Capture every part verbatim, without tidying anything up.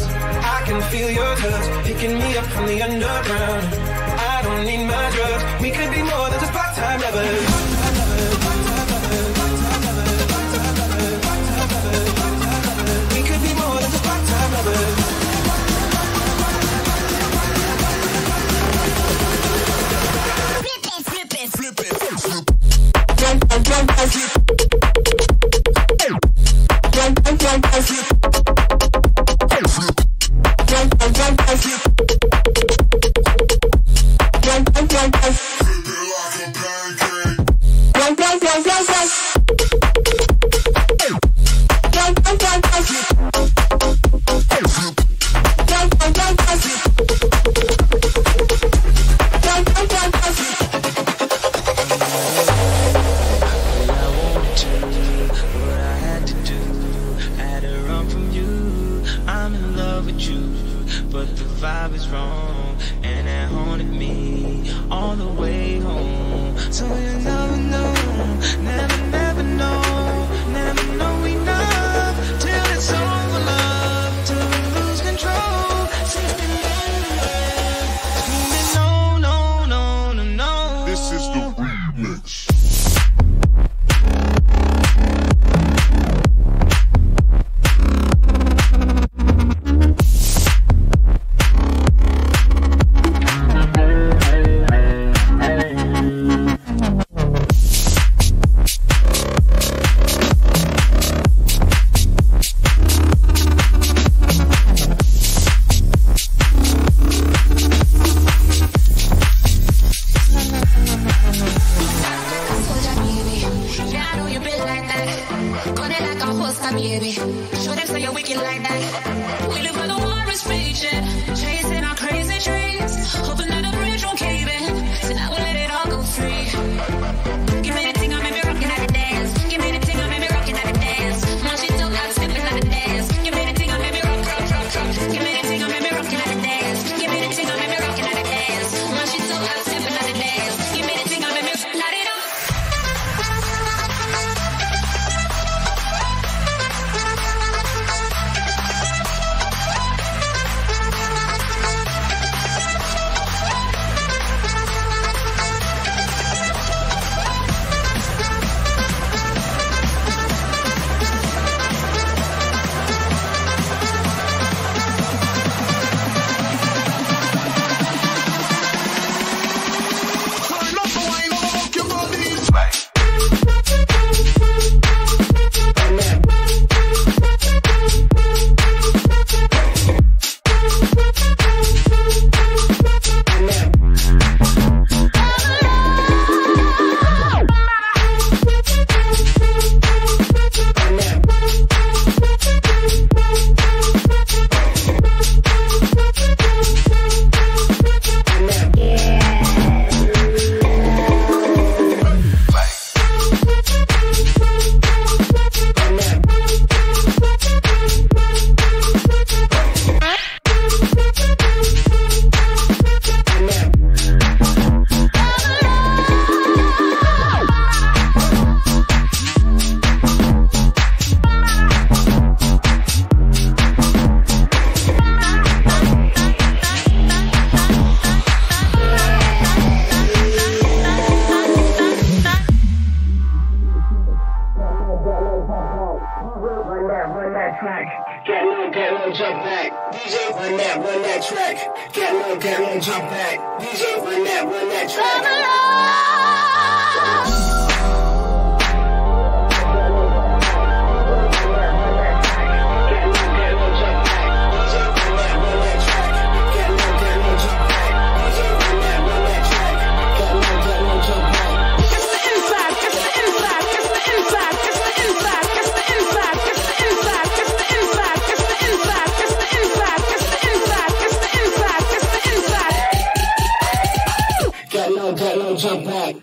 buzz. I can feel your touch, picking me up from the underground. I don't need my drugs. We could be more than just part-time lovers. We could be more than just part-time lovers. Flip it, flip it, flip it, flip it. Jump, jump, jump, flip. Jump, jump, jump, flip. Jump, jump, jump, flip. Jump, jump, jump, flip. Flip it like a pancake. Jump, jump, jump, jump, jump. Jump, jump, jump, flip. Jump, jump, jump, flip. Jump, jump, jump, flip. But the vibe is wrong, and it haunted me all the way home. So you never know, never, never know, never know enough till it's over, love, till we lose control. Screaming no, no, no, no, no. This is the remix. Jump back.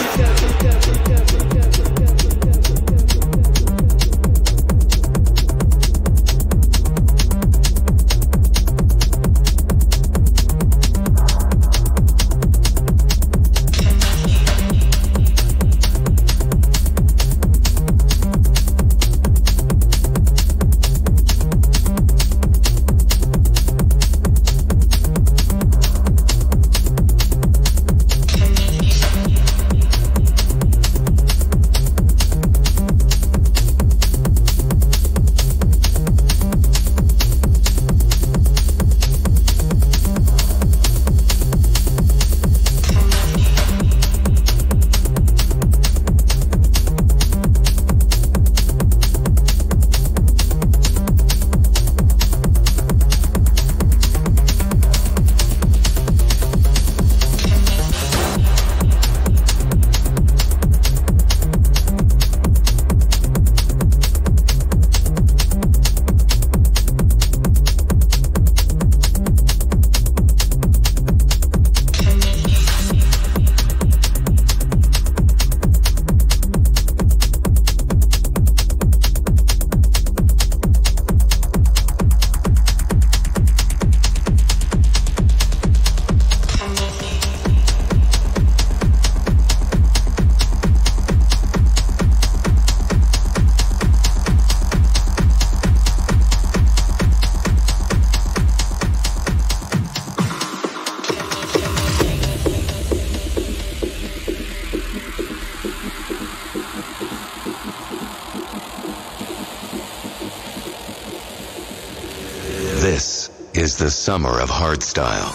This is the summer of hardstyle.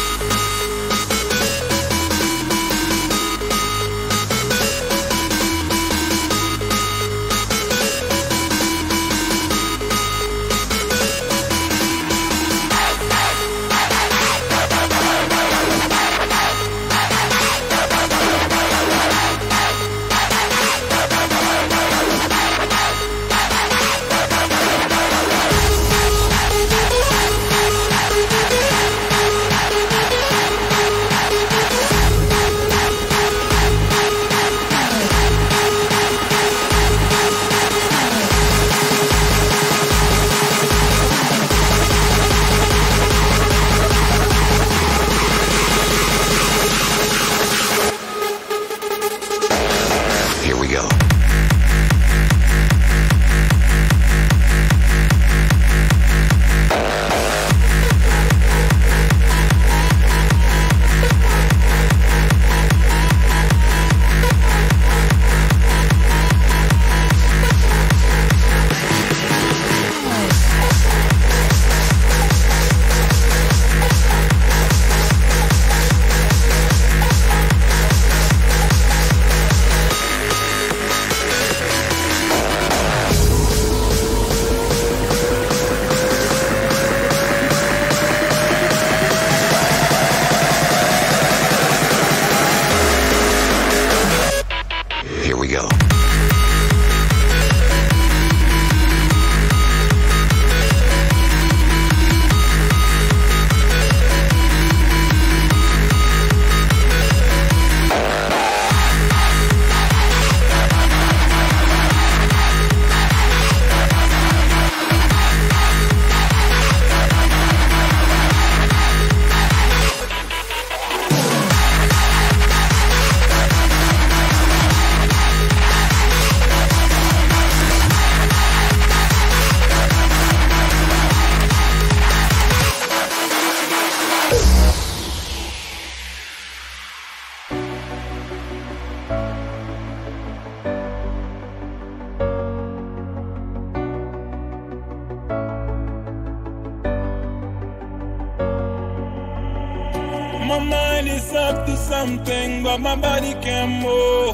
My mind is up to something, but my body can't move.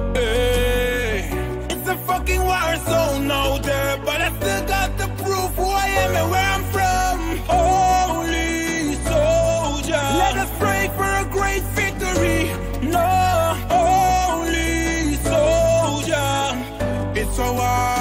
Hey. It's a fucking war zone out there, but I still got the proof who I am and where I'm from. Holy soldier, let us pray for a great victory. No, holy soldier, it's a war.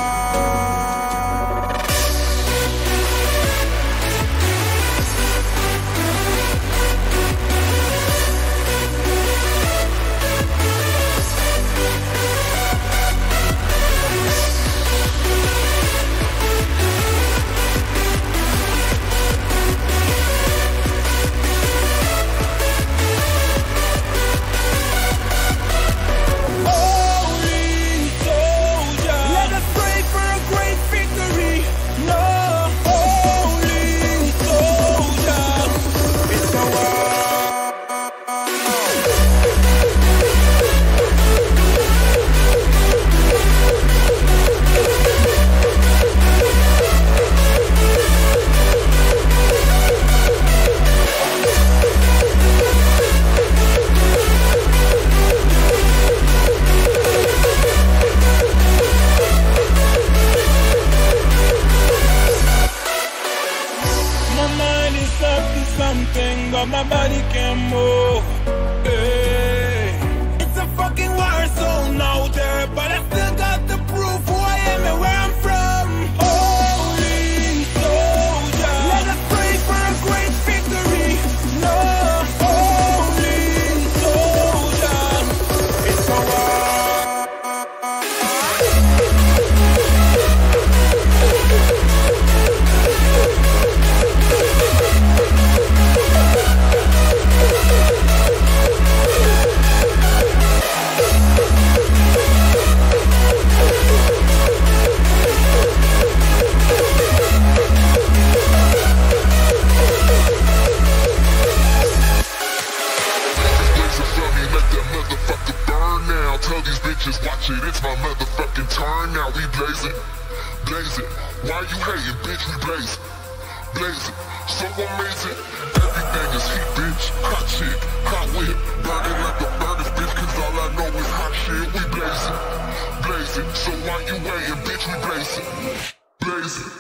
bitches, watch it, it's my motherfucking turn. Now we blazing, blazing. Why you hating, bitch? We blazing, blazing. So amazing. Everything is heat, bitch. Hot chick, hot whip, burning like a furnace, bitch. Cause all I know is hot shit. We blazing, blazing. So why you waiting, bitch? We blazing, blazing.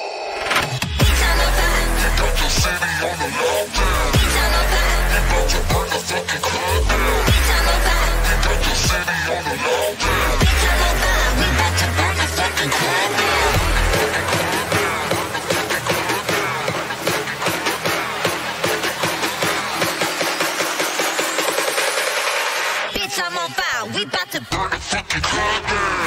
You got your city on the lockdown. You about to burn the fucking club down. You got your city on the lockdown. We about to burn the fucking club down. Bitch, I'm on fire. We about to burn the fucking club down.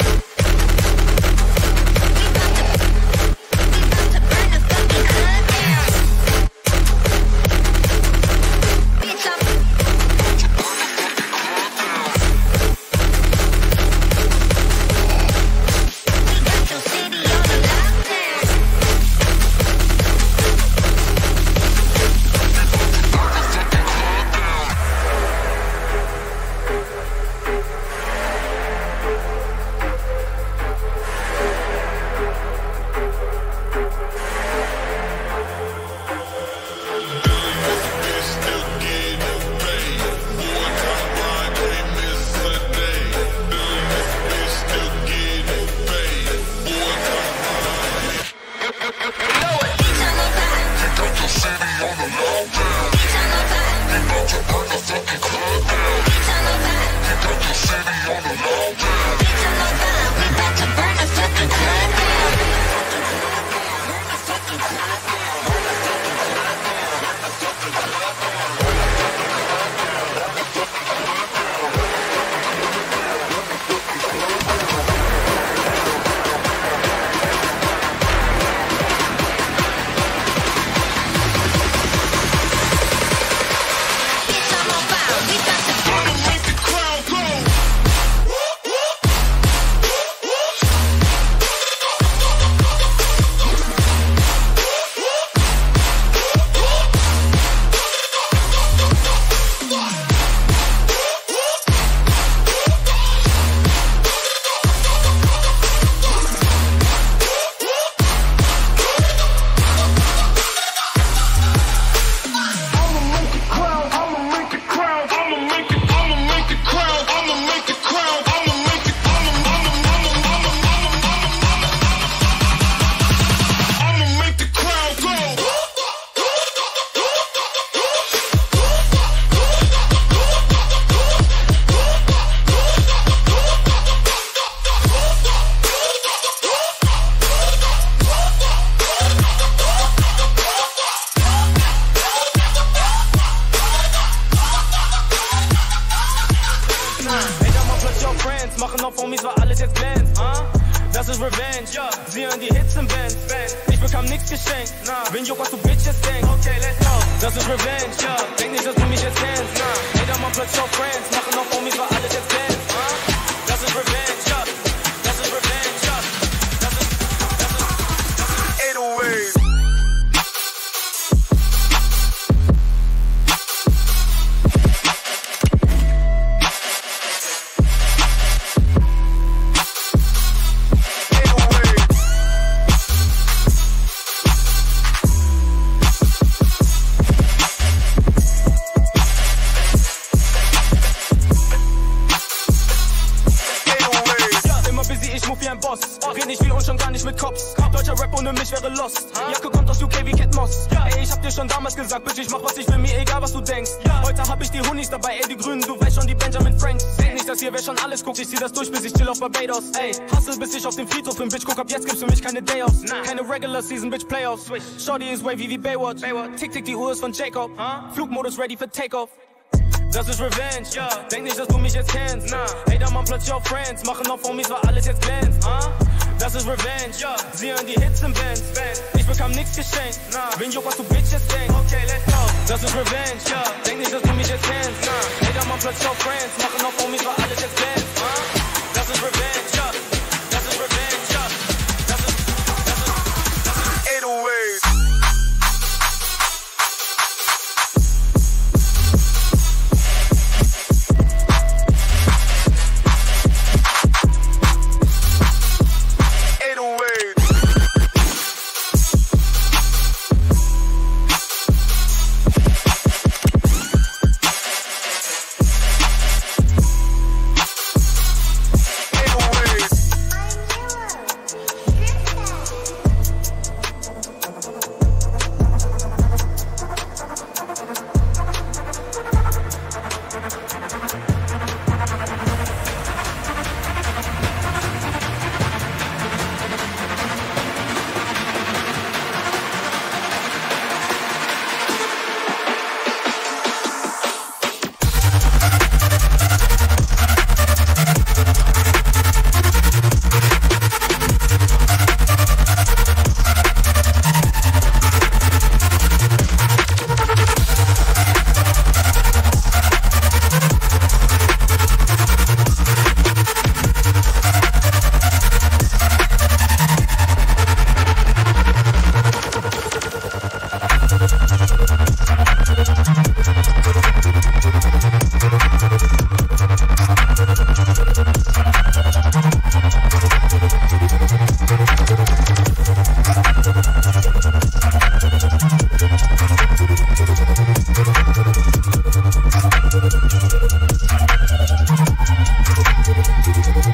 Ich zieh das durch, bis ich chill auf Barbados. Ey, hustle, bis ich auf dem Friedhof bin. Bitch, guck ab, jetzt gibt's für mich keine Day-Offs. Keine Regular Season, Bitch, Playoffs. Shorty ist wavy wie Baywatch. Tick, tick, die Uhr ist von Jacob. Flugmodus ready für Takeoff. Das ist Revenge, ja. Denk nicht, dass du mich jetzt kennst. Nah. Hey, da man plötzlich auf Friends. Machen auf Homies, weil alles jetzt glänzt. Uh. Das ist Revenge, ja. Sie hören die Hits im Band. Ich bekam nix geschenkt. Nah. Wen juckt, was du Bitches denkst. Okay, let's go. Das ist Revenge, ja. Denk nicht, dass du mich jetzt kennst. Nah. Hey, da man plötzlich auf Friends. Machen auf Homies, weil alles jetzt glänzt. Uh. Das ist Revenge, ja. Das ist Revenge, ja. Das ist, das ist, das ist eight oh eight.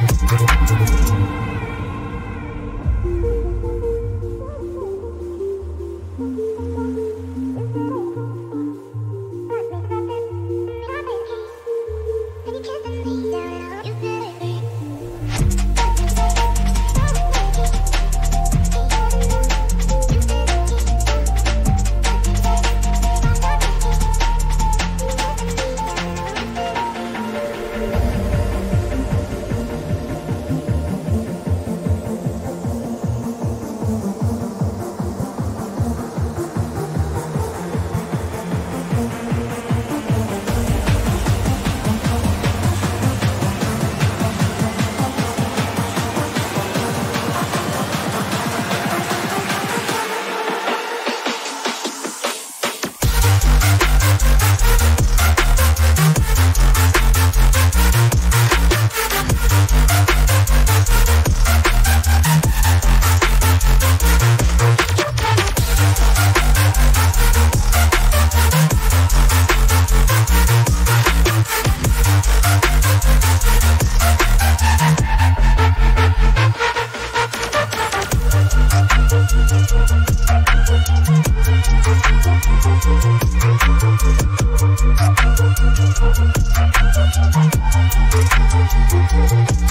We'll be right back.